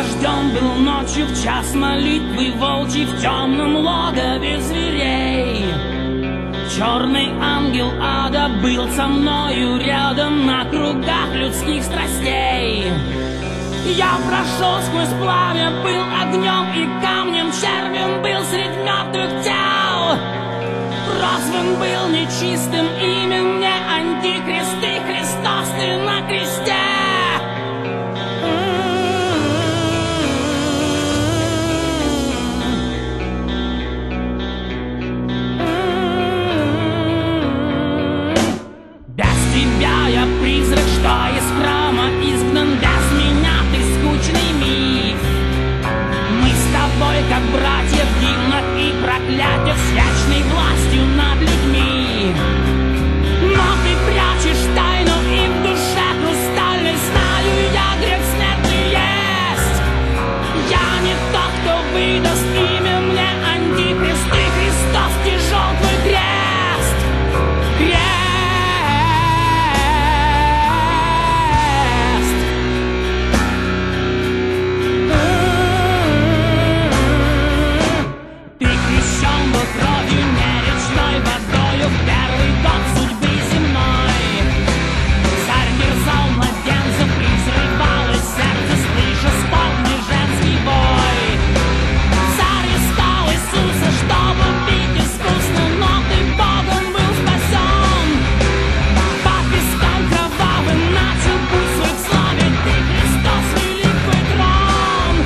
дождем был ночью в час молитвы волчий в темном логове зверей. Черный ангел ада был со мною рядом на кругах людских страстей. Я прошел сквозь пламя, был огнем и камнем, червем был средь мертвых тел. Прозван был нечистым, имя мне Антихрист, и Христос ты на кресте. Без тебя я призрак, что из храма изгнан, без меня ты скучный миф. Мы с тобой как братья в гимнах и проклятиях с вечной властью над людьми. Но ты прячешь тайну, и в душе хрустальной знаю я, грех смертный есть. Я не тот, кто выдаст имя мне Антихрист, и Христос тяжел твой крест. Крест. Ты крещен был кровью, не речной водою, в первый год судьбы земной. Царь мерзал младенцев, изрывалось сердце, слыша сполни женский бой. Царь искал Иисуса, чтобы убить искусно, но ты Богом был спасен. По пескам кровавым начал путь свой в славе, ты Христос, великий трон.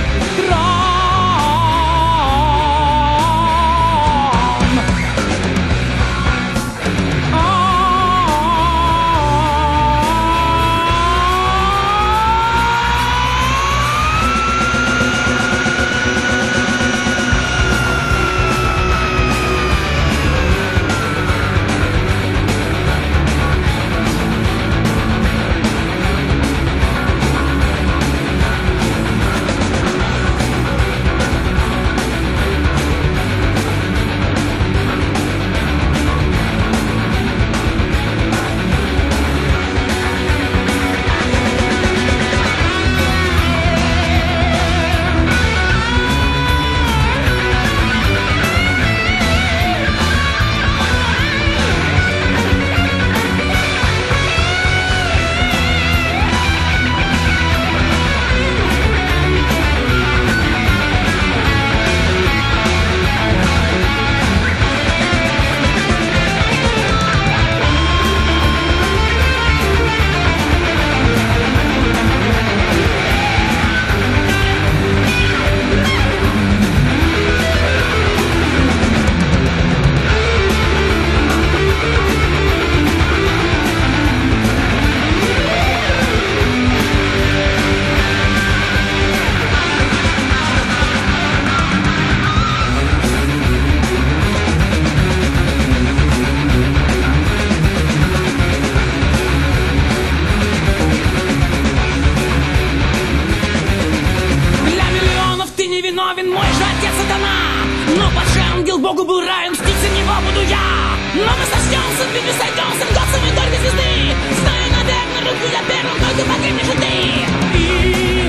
Невиновен мой же отец сатана, но падший ангел Богу был равен, мстить за него буду я. Но мы сочтемся, в битве сойдемся, мготся мы только звезды. Знаю, наверное, руку я первым, только погибнешь и ты.